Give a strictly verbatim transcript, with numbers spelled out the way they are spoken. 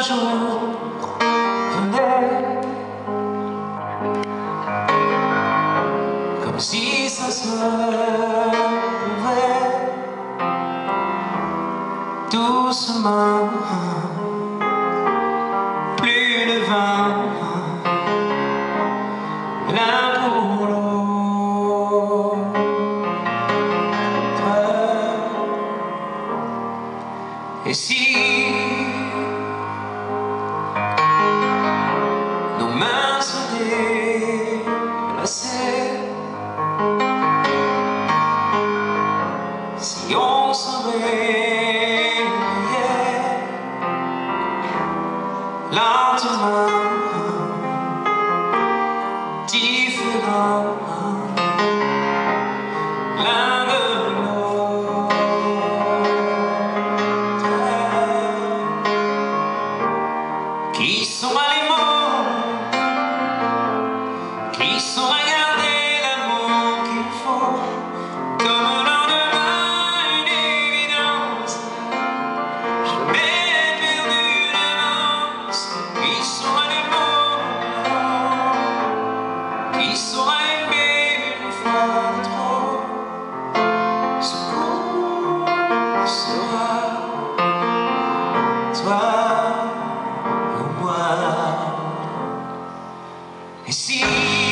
jour venait, comme si ça se pouvait doucement, plus de vin l'un pour l'autre. Et si nos mains se délaçaient, si on se réveillait lentement, différents l'un de l'autre, qui saura les mots, qui saura garder l'amour qu'il faut, comme un lendemain une évidence, jamais perdu d'avance. Qui saura les mots, qui saura aimer une fois de trop, ce qu'on sera, toi ou moi. Et si